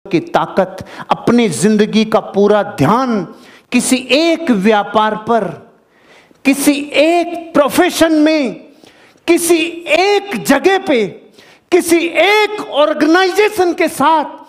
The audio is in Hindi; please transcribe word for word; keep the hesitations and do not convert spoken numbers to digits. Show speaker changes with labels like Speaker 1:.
Speaker 1: की ताकत, अपनी जिंदगी का पूरा ध्यान किसी एक व्यापार पर, किसी एक प्रोफेशन में, किसी एक जगह पे, किसी एक ऑर्गेनाइजेशन के साथ